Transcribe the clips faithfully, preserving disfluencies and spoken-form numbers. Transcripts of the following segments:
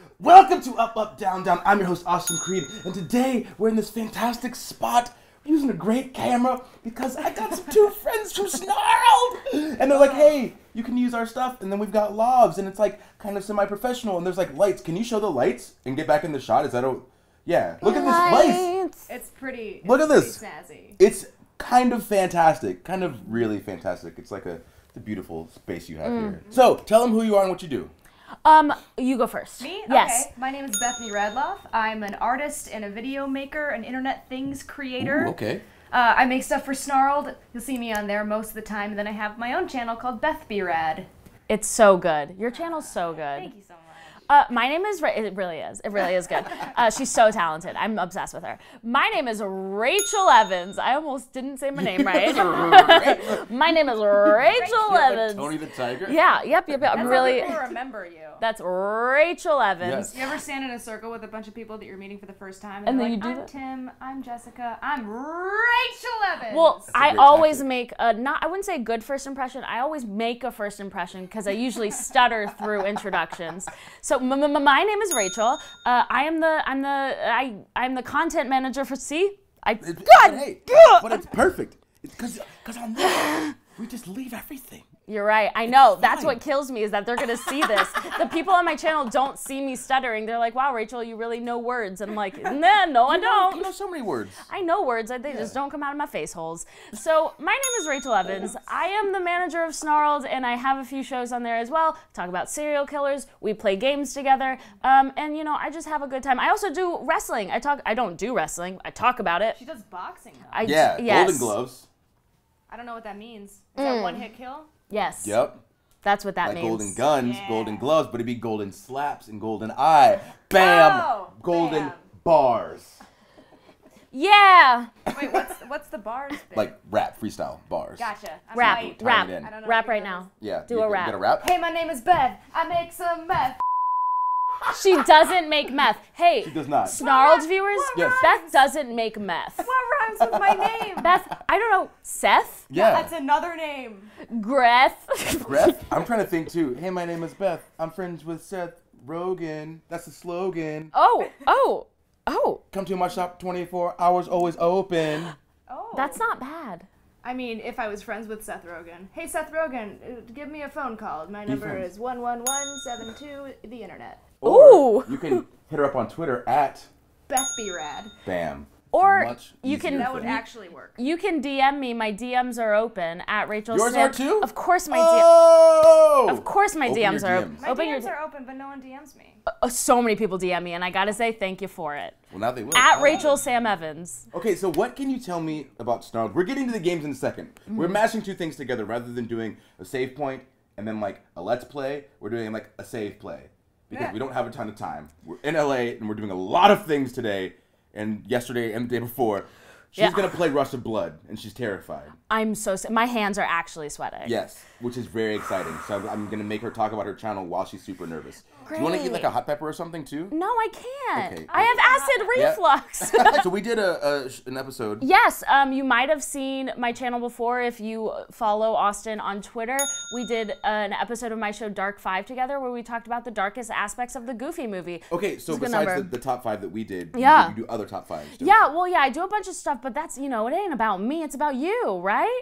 Welcome to Up, Up, Down, Down. I'm your host, Austin Creed, and today we're in this fantastic spot. We're using a great camera because I got some two friends from Snarled, and they're like, hey, you can use our stuff, and then we've got lavs, and it's like kind of semi-professional, and there's like lights. Can you show the lights and get back in the shot? Is that a... Yeah. Look at this place. It's pretty. Look it's at this. Pretty snazzy. It's kind of fantastic. Kind of really fantastic. It's like a, it's a beautiful space you have mm. here. So, tell them who you are and what you do. Um, you go first. Me? Yes. Okay. My name is Bethany Radloff. I'm an artist and a video maker, an internet things creator. Ooh, okay. Uh, I make stuff for Snarled. You'll see me on there most of the time. And then I have my own channel called Beth Be Rad. It's so good. Your channel's so good. Thank you so much. Uh, my name is, Ra it really is, it really is good. Uh, she's so talented. I'm obsessed with her. My name is Rachel Evans. I almost didn't say my name right. My name is Rachel Evans. Tony the Tiger? Yeah, yep, yep, yep. I'm That's really. how people remember you. That's Rachel Evans. Yes. You ever stand in a circle with a bunch of people that you're meeting for the first time? And they're then like, you do I'm that? Tim, I'm Jessica, I'm Rachel Evans. Well, a I great always tactic. make a, not, I wouldn't say good first impression, I always make a first impression because I usually stutter through introductions. So m m my name is Rachel. Uh, I am the, I'm the, I, I'm the content manager for, see? I, It's, God! hey, but it's perfect. Because because on this, we just leave everything. You're right. I know. That's fine. what kills me is that they're going to see this. The people on my channel don't see me stuttering. They're like, wow, Rachel, you really know words. And I'm like, nah, no, I You know, don't. you know so many words. I know words. They Yeah. just don't come out of my face holes. So my name is Rachel Evans. I am the manager of Snarled, and I have a few shows on there as well. Talk about serial killers. We play games together. Um, and, you know, I just have a good time. I also do wrestling. I talk. I don't do wrestling. I talk about it. She does boxing, though. I, Yeah, yes. Golden Gloves. I don't know what that means. Is Mm. that one hit kill? Yes. Yep. That's what that Like means. golden guns, Yeah. golden gloves, but it'd be golden slaps and golden eye. Bam! Oh, golden bam. bars. Yeah. Wait, what's what's the bars bit? Like rap, freestyle bars. Gotcha. I Rap. might- Rap. it in. I don't know Rap what right that now. Yeah. Do you, a you rap. Get a rap? Hey, my name is Beth. I make some meth. She doesn't make meth. Hey, She does not. Snarled What? viewers, What Yes. Beth doesn't make meth. What rhymes with my name? Beth, I don't know, Seth? Yeah. That's another name. Greth? Beth? I'm trying to think too. Hey, my name is Beth. I'm friends with Seth Rogen. That's the slogan. Oh, oh, oh. Come to my shop twenty-four hours, always open. Oh. That's not bad. I mean, if I was friends with Seth Rogen. Hey, Seth Rogen, uh, give me a phone call. My number friends. is one one one seven two, the internet. Ooh. You can hit her up on Twitter at Beth Be Rad. Bam. Or Much you can- easier That would thing. actually work. You can D M me. My D Ms are open at Rachel Yours Sam- are too? Of course my Oh! D Of course my Open D Ms your are D open. Ms. My Open D your Ms are open, but no one D Ms me. Uh, so many people D M me, and I gotta say thank you for it. Well, now they will. At Oh. Rachel Sam Evans. Okay, so what can you tell me about Snarled? We're getting to the games in a second. Mm-hmm. We're mashing two things together rather than doing a save point and then like a let's play. We're doing like a save play because Yeah. we don't have a ton of time. We're in L A and we're doing a lot of things today and yesterday and the day before. She's Yeah. gonna play Rush of Blood and she's terrified. I'm so s- my hands are actually sweating. Yes, which is very exciting. So I'm- I'm gonna make her talk about her channel while she's super nervous. Do you want to eat Great. like a hot pepper or something too? No, I can't. Okay. I have acid Yeah. reflux. So we did a, a sh- an episode. Yes, um, you might have seen my channel before if you follow Austin on Twitter. We did an episode of my show Dark Five together where we talked about the darkest aspects of the Goofy movie. Okay, so It's a good besides the, number. the top five that we did, you- Yeah. you, do other top fives. don't Yeah, well, yeah, I do a bunch of stuff, but that's, you know, it ain't about me. It's about you, right?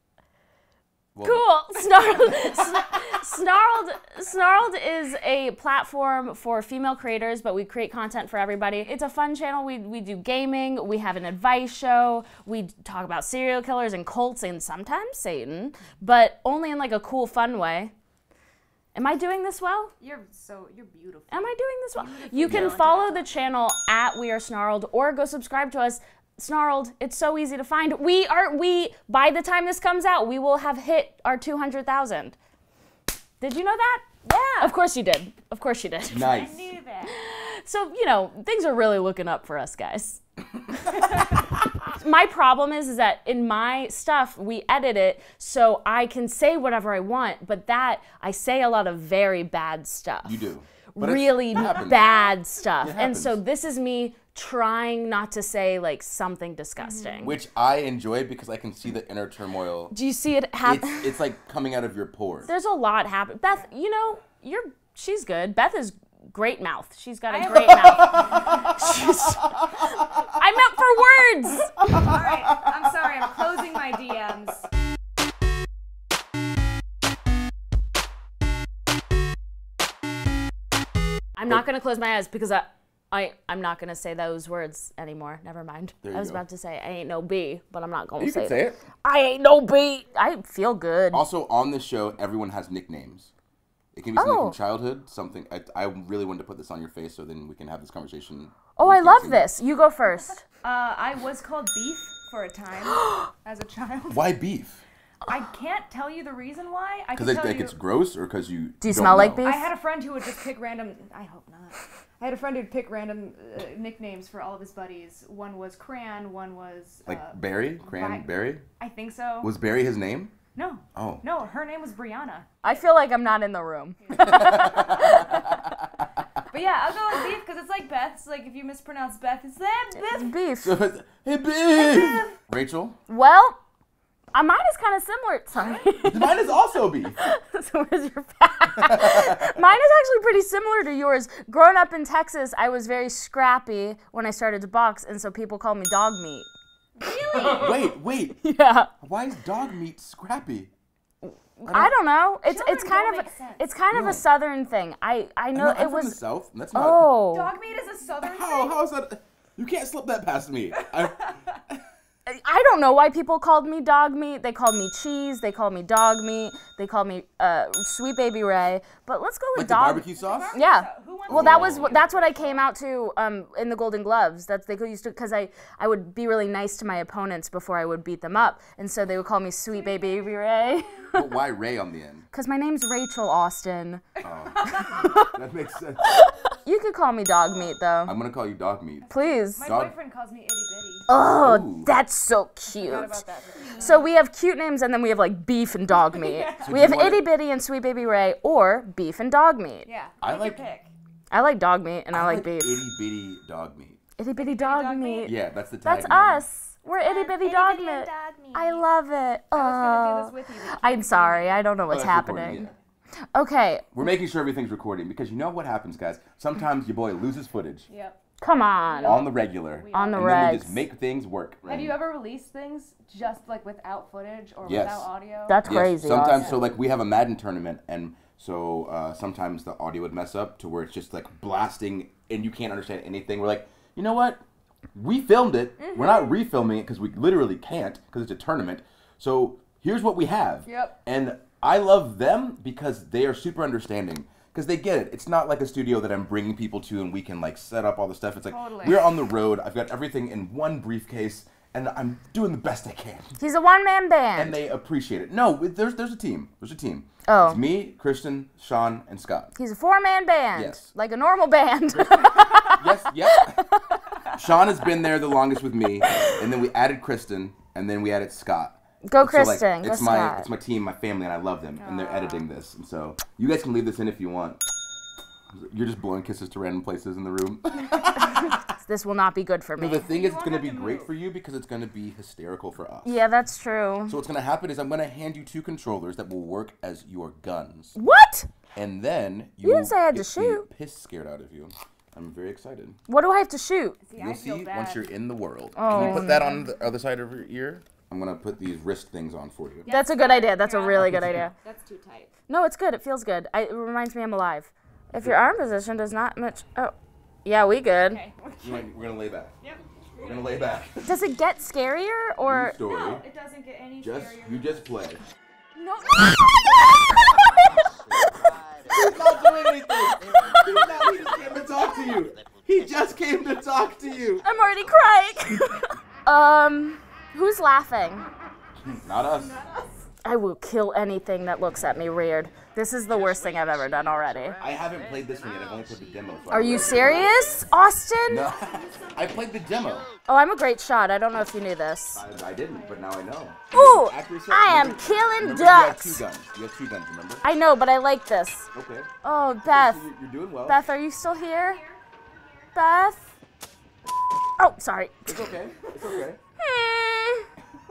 Well, Cool. Snarled, Sn- Snarled, Snarled is a platform for female creators, but we create content for everybody. It's a fun channel. We, we do gaming. We have an advice show. We talk about serial killers and cults and sometimes Satan, but only in like a cool, fun way. Am I doing this well? You're so, you're beautiful. Am I doing this well? You can Yeah. follow the channel at We Are Snarled or go subscribe to us. Snarled, it's so easy to find. We are, we, by the time this comes out, we will have hit our two hundred thousand. Did you know that? Yeah. Of course you did. Of course you did. I Nice. knew that. So, you know, things are really looking up for us guys. My problem is, is that in my stuff, we edit it so I can say whatever I want, but that, I say a lot of very bad stuff. You do. But it's- Really it happens. bad stuff. It And so happens. this is me trying not to say like something disgusting. Which I enjoy because I can see the inner turmoil. Do you see it happen? It's, it's like coming out of your pores. There's a lot happen. Beth, you know, you're she's good. Beth is great mouth. She's got I a have- great mouth. She's, I meant for words. All right, I'm sorry. I'm closing my D Ms. I'm not gonna close my eyes because I, I, I'm not gonna say those words anymore. Never mind. There you I was go. about to say I ain't no B, but I'm not gonna You say can say it. I ain't no B. I feel good. Also, on this show, everyone has nicknames. It can be something Oh. from childhood, something. I, I really wanted to put this on your face so then we can have this conversation. Oh, You I can't love see me. this. You go first. Uh, I was called Beef for a time as a child. Why beef? I can't tell you the reason why. I can Because tell like you. it's gross, or because you Do you don't smell like know? beef? I had a friend who would just pick random. I hope not. I had a friend who'd pick random uh, nicknames for all of his buddies. One was Cran. One was Like uh, Barry, Cran, Vi- Barry. I think so. Was Barry his name? no. Oh. No, her name was Brianna. I feel like I'm not in the room. But yeah, I'll go with Beef because it's like Beth. It's like if you mispronounce Beth, it's that Beth. Beef. Hey, beef. Rachel, Well, uh, mine is kind of similar. Sorry. mine is also beef. So where's your pack? Mine is actually pretty similar to yours. Growing up in Texas, I was very scrappy when I started to box, and so people called me dog meat. Wait, wait. Yeah. Why is dog meat scrappy? I don't know. It's Children it's kind don't of make sense. it's kind of No. a southern thing. I I I'm know not- I'm it from the was. south. And that's not. Oh. Dog meat is a southern How? thing. How is that? You can't slip that past me. I, I don't know why people called me dog meat. They called me cheese. They called me dog meat. They called me uh, sweet baby Ray. But let's go with like the dog. barbecue sauce? Yeah. Who wants Well, to that know? was what that's what I came out to um, in the Golden Gloves. That's they used to because I I would be really nice to my opponents before I would beat them up, and so they would call me Sweet Baby Ray. But why Ray on the end? Cause my name's Rachel Austin. That makes sense. You could call me dog meat though. I'm gonna call you dog meat. Please. My Dog- boyfriend calls me itty bitty. Oh, Ooh. that's so Forgot cute. about that. So we have cute names and then we have like beef and dog meat. So we do have you wanna- Itty Bitty and Sweet Baby Ray or beef and dog meat. Yeah. I take like- your pick. I like dog meat and I, like beef. itty bitty dog meat. Itty Bitty dog, dog meat. meat? Yeah, that's the tag That's name. us. We're Itty Bitty dog meat. I love it. I was gonna do Oh. this with you. but you I'm can't sorry. I don't know Oh, what's that's recording, happening. yeah. Okay, We're making sure everything's recording because you know what happens, guys. Sometimes your boy loses footage see. Yep. come on. on the regular, On the and then we regs. just make things work. Have you ever released things just like without footage or Yes. without audio? That's Yes, crazy. sometimes, Austin. so like we have a Madden tournament, and so uh, sometimes the audio would mess up to where it's just like blasting, and you can't understand anything. We're like, you know what? We filmed it. We're not refilming it because we literally can't because it's a tournament. So here's what we have. Yep. And I love them because they are super understanding. Because they get it. It's not like a studio that I'm bringing people to and we can like set up all the stuff. It's like Totally. we're on the road. I've got everything in one briefcase, and I'm doing the best I can. He's a one-man band. And they appreciate it. No, there's there's a team. There's a team. Oh. It's me, Kristen, Sean, and Scott. He's a four-man band. Yes. Like a normal band. Yes, yep. Sean has been there the longest with me, and then we added Kristen, and then we added Scott. Go So, like, Kristen. Go it's my Scott. it's my team, my family, and I love them, and they're editing this. And so you guys can leave this in if you want. You're just blowing kisses to random places in the room. This will not be good for No, me. the thing is, it's won't going to have be to great move. for you because it's going to be hysterical for us. Yeah, that's true. So what's going to happen is I'm going to hand you two controllers that will work as your guns. What? And then you, You didn't will say I had to get the shoot. piss scared out of you. I'm very excited. What do I have to shoot? See, I You'll feel see bad. once you're in the world. Oh, Can you put that on the other side of your ear? I'm gonna put these wrist things on for you. That's a good idea. That's a really good idea. That's too tight. No, it's good. It feels good. I, it reminds me I'm alive. If your arm position does not much. Oh, yeah, we good. Okay. We're gonna- we're gonna lay back. Yep. We're gonna lay back. Does it get scarier or? New story. No, it doesn't get any Just scarier. you just play. No. He's not doing anything. He's not, he just came to talk to you. He just came to talk to you. I'm already crying. um, who's laughing? Not us. I will kill anything that looks at me weird. This is the worst thing I've ever done already. I haven't played this one yet. I've only played the demo. So I Are don't you know. serious, Austin? No. I played the demo. Oh, I'm a great shot. I don't know if you knew this. I, I didn't, but now I know. Ooh, Accuracy- I am remember- killing remember You have ducks. two guns. You have two guns. Remember? I know, but I like this. Okay. Oh, Beth. So you- You're doing well. Beth, are you still here? Beth? Oh, sorry. It's okay. It's okay. Hmm.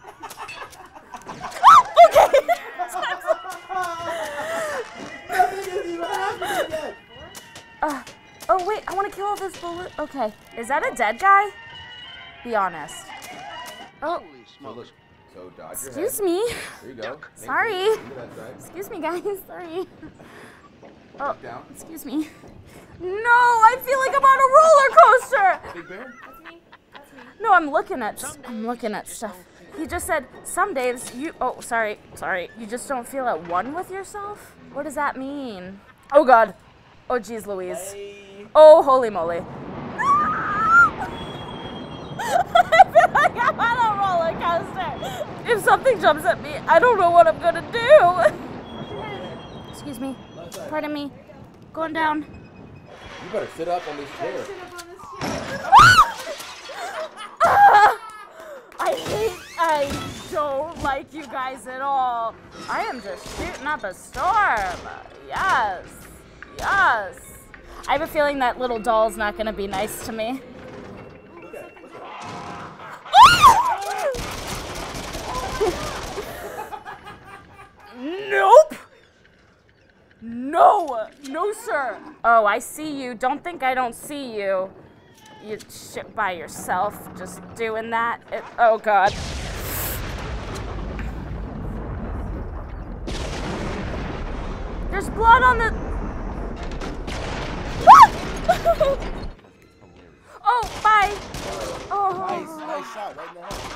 Oh, okay. Nothing is even happening yet. Uh, Oh wait, I want to kill this balloon. Okay, is that a dead guy? Be honest. Oh, So look, so dodge your excuse head. me. There you go. Thank Sorry. you. Look at that side. Excuse me, guys. Sorry. Oh, Down. excuse me. No, I feel like I'm on a roller coaster. Big Bear? That's me. That's me. No, I'm looking at. I'm looking at stuff. He just said some days you. Oh, sorry, sorry. You just don't feel at one with yourself. What does that mean? Oh God. Oh geez, Louise. Hey. Oh holy moly. I feel like I'm on a roller coaster. If something jumps at me, I don't know what I'm gonna do. Excuse me. Pardon me. Going down. You better sit up on this chair. I hate, I don't like you guys at all. I am just shooting up a storm. Yes, yes. I have a feeling that little doll's not gonna be nice to me. Nope. No, no sir. Oh, I see you. Don't think I don't see you. You shit by yourself, just doing that. It, oh God. There's blood on the. Oh, bye. Oh. Nice, nice shot right in the head.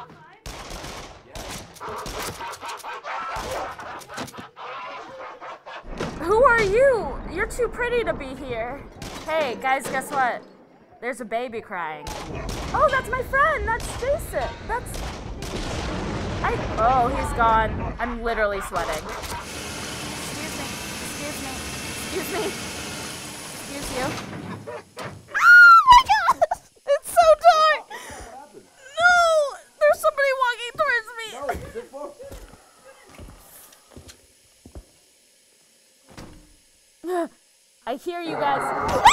Who are you? You're too pretty to be here. Hey, guys, guess what? There's a baby crying. Oh, that's my friend. That's Jason. That's. I. Oh, he's gone. I'm literally sweating. Excuse me. Excuse me. Excuse me. Excuse you. Oh my God! It's so dark. No, there's somebody walking towards me. No, sit forward. I hear you guys.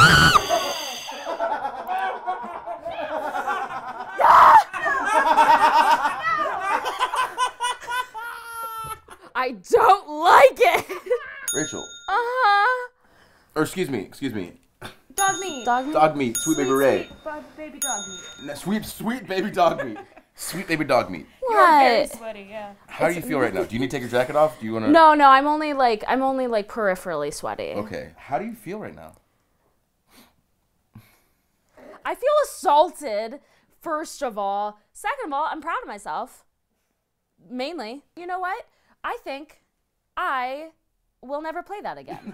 I don't like it. Rachel. Uh-huh. Or excuse me, excuse me. Dog meat. Dog meat? Dog meat, sweet, baby Ray. Sweet bu- baby dog meat. No, Sweet, sweet baby dog meat. Sweet baby dog meat. You're very What? sweaty, yeah. How do you feel right now? Do you need to take your jacket off? Do you want to? No, no, I'm only like I'm only like peripherally sweaty. Okay. How do you feel right now? I feel assaulted, first of all. Second of all, I'm proud of myself. Mainly. You know what? I think I will never play that again.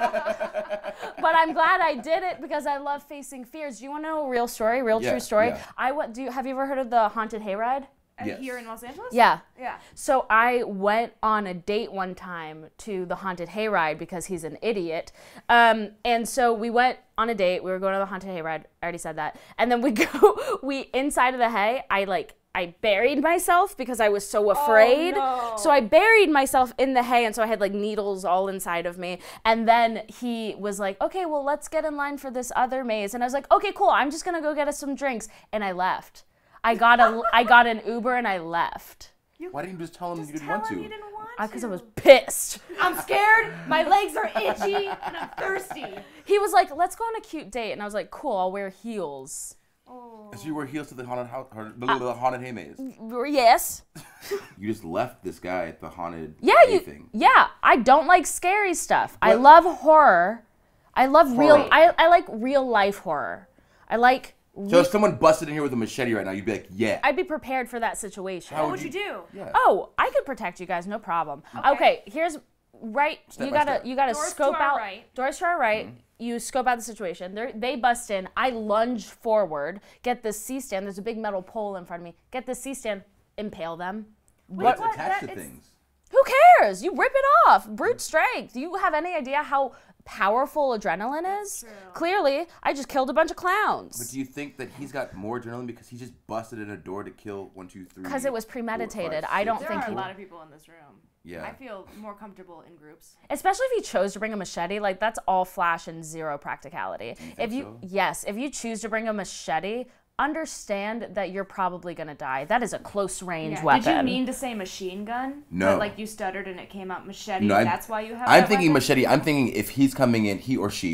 But I'm glad I did it because I love facing fears. Do you want to know a real story, real Yeah, true story? yeah. I what do you, have you ever heard of the haunted hayride? Uh, Yes. Here in Los Angeles? Yeah. Yeah. So I went on a date one time to the haunted hayride because he's an idiot. Um, and so we went on a date. We were going to the haunted hayride. I already said that. And then we go, we inside of the hay, I like, I buried myself because I was so afraid. no. So I buried myself in the hay, and so I had like needles all inside of me. And then he was like, okay, well, let's get in line for this other maze. And I was like, okay, cool. I'm just gonna go get us some drinks. And I left. I got a, I got an Uber and I left. Why didn't you just tell him you didn't Tell want him to? you didn't want to. Because I was pissed. I'm scared, my legs are itchy, and I'm thirsty. He was like, let's go on a cute date. And I was like, cool, I'll wear heels. Oh. So you wear heels to the haunted house, or the, the haunted hay maze. Yes. You just left this guy at the haunted Yeah, hay you, thing. yeah, I don't like scary stuff. I What? love horror. I love real, Horror. I, I like real life horror. I like, So if someone busted in here with a machete right now, you'd be like, yeah. I'd be prepared for that situation. How What would you do? Yeah. Oh, I could protect you guys, no problem. Okay, here's right. Step you by gotta step. you gotta Doors to scope our out. right. Doors to our right. Mm-hmm. You scope out the situation. They're, they bust in. I lunge forward. Get the C stand. There's a big metal pole in front of me. Get the C stand. Impale them. What's what? attached That- to it's- things? Who cares? You rip it off. Brute strength. Do you have any idea how powerful adrenaline is? true. Clearly, I just killed a bunch of clowns. But do you think that he's got more adrenaline because he just busted in a door to kill one, two, three? Because it was four, premeditated. five, I don't six, There think are a he- lot of people in this room. Yeah. I feel more comfortable in groups. Especially if you chose to bring a machete, like that's all flash and zero practicality. If you so? yes, if you choose to bring a machete, understand that you're probably gonna die. That is a close range Yeah. weapon. Did you mean to say machine gun? No. But, like you stuttered and it came out machete. No, I'm- That's why you have I'm that thinking weapon? machete. I'm thinking if he's coming in, he or she,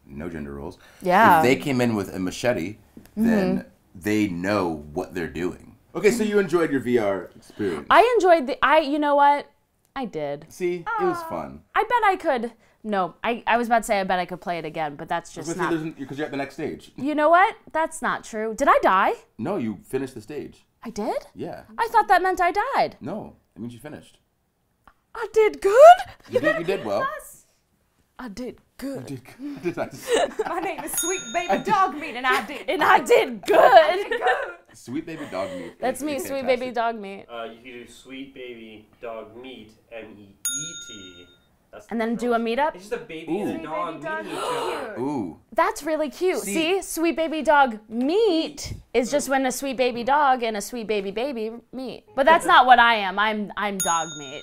no gender roles. Yeah. If they came in with a machete, then Mm-hmm. they know what they're doing. Okay, so you enjoyed your V R experience. I enjoyed the. I. You know what? I did. See, it was fun. I bet I could. No, I, I was about to say I bet I could play it again, but that's just not. Because you're at the next stage. You know what? That's not true. Did I die? No, you finished the stage. I did? Yeah. I thought that meant I died. No, it means you finished. I did good? You did. You did well. I did good. You did good. Did I- My name is Sweet Baby Dog Meat, and I did. And I did good. Sweet baby dog meat. That's is- me, is sweet fantastic. baby dog meat. Uh, you can do sweet baby dog meat, M E E T. That's And then do a meetup? It's just a baby and Ooh. a dog Baby dog meeting each other. cute. Ooh. That's really cute. See- See, sweet baby dog meat is just when a sweet baby dog and a sweet baby baby meet. But that's not what I am. I'm I'm dog meat.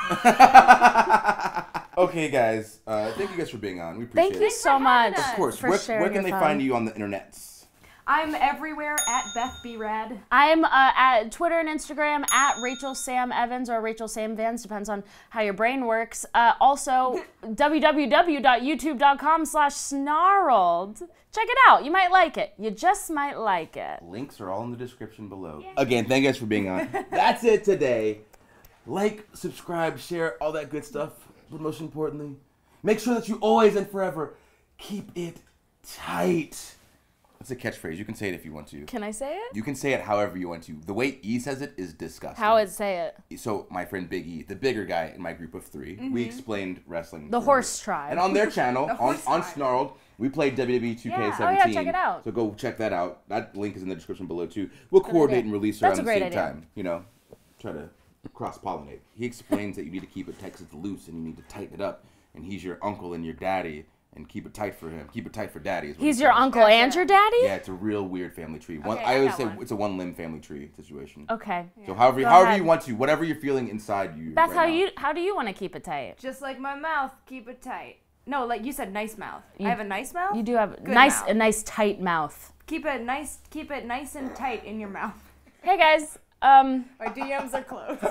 Okay, guys. Uh, thank you guys for being on. We appreciate Thank you it. so much. us. Of course. For Where, sharing where can your they fun. find you on the internets? I'm everywhere at Beth B. Rad. I'm uh, at Twitter and Instagram at Rachel Sam Evans or Rachel Sam Vans, depends on how your brain works. Uh, also, www.youtube.com slash snarled. Check it out. You might like it. You just might like it. Links are all in the description below. Again, thank you guys for being on. That's it today. Like, subscribe, share, all that good stuff. But most importantly, make sure that you always and forever keep it tight. That's a catchphrase. You can say it if you want to. Can I say it? You can say it however you want to. The way E says it is disgusting. How would say it? So my friend Big E, the bigger guy in my group of 3 we explained wrestling. The for horse him. tribe. And on their channel, on, horse on tribe. Snarled, we played W W E two K seventeen. Yeah. Oh, yeah, check it out. So go check that out. That link is in the description below too. We'll Good coordinate idea. and release That's around a the great same idea. time. You know, try to cross-pollinate. He explains that you need to keep it tight 'cause it's loose and you need to tighten it up. And he's your uncle and your daddy. And keep it tight for him. Keep it tight for daddy. Is what He's he your says. uncle and your daddy? Yeah, it's a real weird family tree. One, Okay, I I always got say one. it's a one-limb family tree situation. Okay. So however, Go however ahead. you want to, whatever you're feeling inside you. Beth, right how now. you how do you want to keep it tight? Just like my mouth, keep it tight. No, like you said, nice mouth. You- I have a nice mouth. You do have a Good nice mouth. a nice tight mouth. Keep it nice. Keep it nice and tight in your mouth. Hey guys, um My D Ms are closed.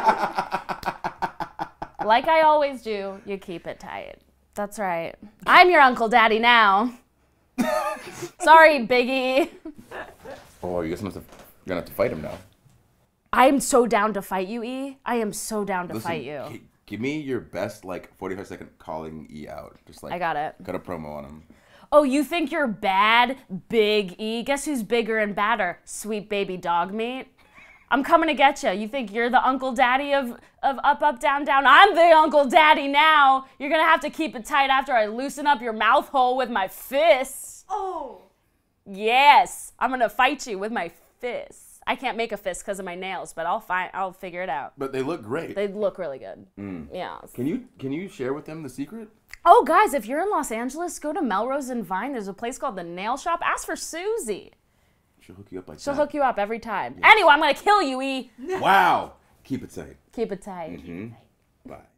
like I always do, you keep it tight. That's right. I'm your Uncle Daddy now. Sorry, Biggie. Oh, you guys must have. You're gonna have to fight him now. I'm so down to fight you, E. I am so down to Listen, fight you. g- give me your best like forty-five second calling E out. Just like I got it. Cut a promo on him. Oh, you think you're bad, Big E? Guess who's bigger and badder? Sweet baby dog meat. I'm coming to get you. You think you're the Uncle Daddy of, of up, up, down, down? I'm the Uncle Daddy now. You're gonna have to keep it tight after I loosen up your mouth hole with my fists. Oh. Yes, I'm gonna fight you with my fists. I can't make a fist because of my nails, but I'll find. I'll figure it out. But they look great. They look really good. Mm. Yeah. Can you can you share with them the secret? Oh, guys, if you're in Los Angeles, go to Melrose and Vine. There's a place called the Nail Shop. Ask for Susie. She'll hook you up like She'll that. hook you up every time. Anyway, I'm gonna kill you, E. Wow. Keep it tight. Keep it tight. Mhm. Bye.